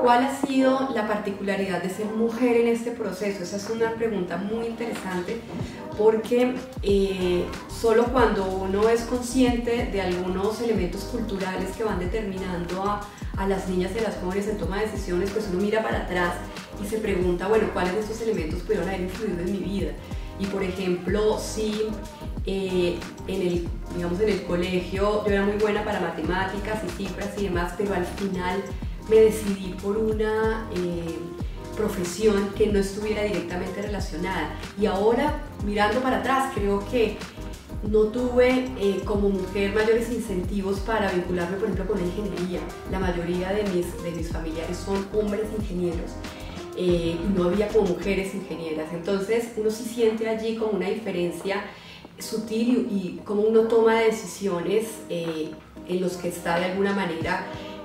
¿cuál ha sido la particularidad de ser mujer en este proceso? Esa es una pregunta muy interesante porque solo cuando uno es consciente de algunos elementos culturales que van determinando a las niñas y a las jóvenes en toma de decisiones, pues uno mira para atrás y se pregunta, bueno, ¿cuáles de estos elementos pudieron haber influido en mi vida? Y por ejemplo, si digamos, en el colegio yo era muy buena para matemáticas y cifras y demás, pero al final me decidí por una profesión que no estuviera directamente relacionada. Y ahora, mirando para atrás, creo que no tuve como mujer mayores incentivos para vincularme, por ejemplo, con la ingeniería. La mayoría de mis familiares son hombres ingenieros. Y no había como mujeres ingenieras, entonces uno sí siente allí como una diferencia sutil y como uno toma decisiones en los que está de alguna manera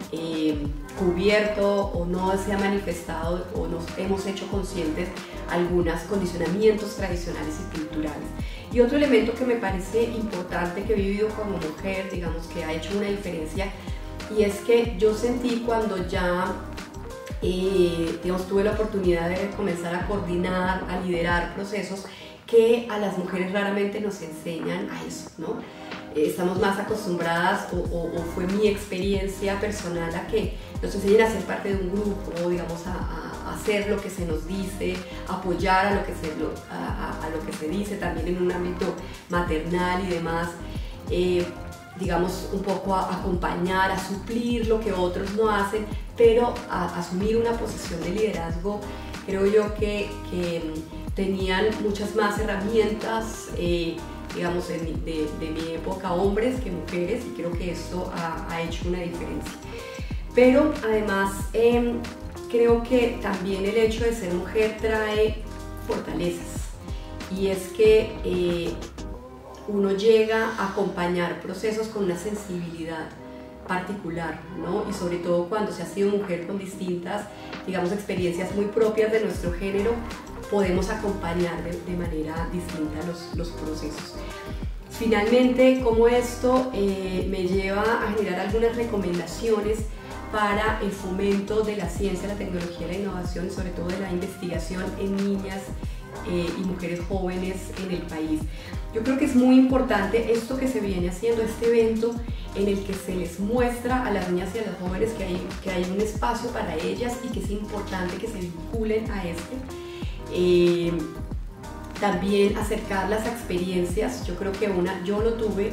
cubierto o no se ha manifestado o nos hemos hecho conscientes algunos condicionamientos tradicionales y culturales. Y otro elemento que me parece importante que he vivido como mujer, digamos que ha hecho una diferencia, y es que yo sentí cuando ya digamos, tuve la oportunidad de comenzar a coordinar, a liderar procesos que a las mujeres raramente nos enseñan a eso, ¿no? Estamos más acostumbradas, o fue mi experiencia personal, a que nos enseñen a ser parte de un grupo, digamos, a hacer lo que se nos dice, apoyar a lo que se dice, también en un ámbito maternal y demás. Digamos, un poco a acompañar, a suplir lo que otros no hacen, pero a asumir una posición de liderazgo. Creo yo que tenían muchas más herramientas, digamos, de mi época, hombres que mujeres, y creo que esto ha hecho una diferencia. Pero además creo que también el hecho de ser mujer trae fortalezas, y es que uno llega a acompañar procesos con una sensibilidad particular, ¿no? Y sobre todo cuando se ha sido mujer con distintas, digamos, experiencias muy propias de nuestro género, podemos acompañar de manera distinta los procesos. Finalmente, como esto me lleva a generar algunas recomendaciones para el fomento de la ciencia, la tecnología y la innovación, y sobre todo de la investigación en niñas y mujeres jóvenes en el país. Yo creo que es muy importante esto que se viene haciendo, este evento en el que se les muestra a las niñas y a las jóvenes que hay un espacio para ellas y que es importante que se vinculen a este. También acercarlas a experiencias. Yo creo que yo lo tuve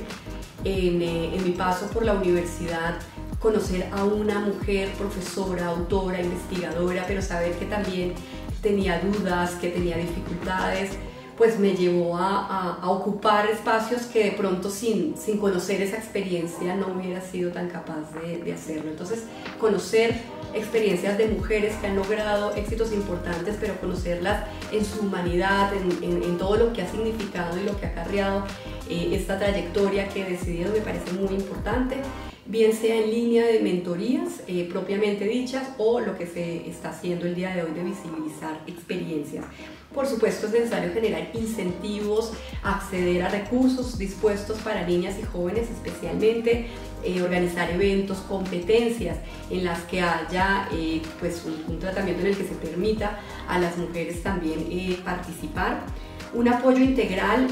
en mi paso por la universidad, conocer a una mujer profesora, autora, investigadora, pero saber que también tenía dudas, que tenía dificultades, pues me llevó a ocupar espacios que de pronto sin conocer esa experiencia no hubiera sido tan capaz de hacerlo. Entonces, conocer experiencias de mujeres que han logrado éxitos importantes, pero conocerlas en su humanidad, en todo lo que ha significado y lo que ha acarreado esta trayectoria que he decidido, me parece muy importante, bien sea en línea de mentorías propiamente dichas, o lo que se está haciendo el día de hoy de visibilizar experiencias. Por supuesto, es necesario generar incentivos, acceder a recursos dispuestos para niñas y jóvenes, especialmente organizar eventos, competencias en las que haya pues un tratamiento en el que se permita a las mujeres también participar. Un apoyo integral.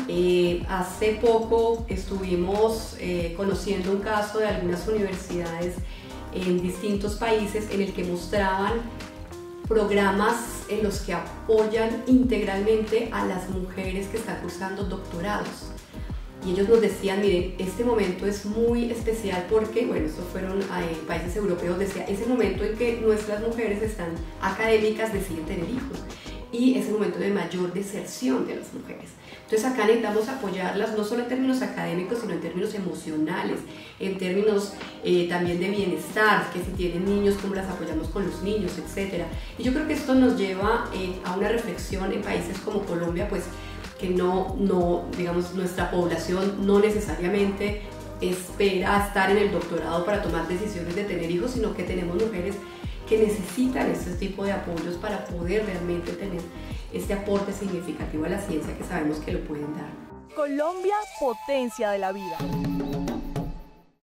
Hace poco estuvimos conociendo un caso de algunas universidades en distintos países en el que mostraban programas en los que apoyan integralmente a las mujeres que están cursando doctorados. Y ellos nos decían, miren, este momento es muy especial porque, bueno, estos fueron países europeos, decía, es el momento en que nuestras mujeres están académicas, deciden tener hijos, y es el momento de mayor deserción de las mujeres. Entonces acá necesitamos apoyarlas no solo en términos académicos, sino en términos emocionales, en términos también de bienestar, que si tienen niños, cómo las apoyamos con los niños, etc. Y yo creo que esto nos lleva a una reflexión en países como Colombia, pues que digamos, nuestra población no necesariamente espera estar en el doctorado para tomar decisiones de tener hijos, sino que tenemos mujeres que necesitan este tipo de apoyos para poder realmente tener este aporte significativo a la ciencia que sabemos que lo pueden dar. Colombia, potencia de la vida.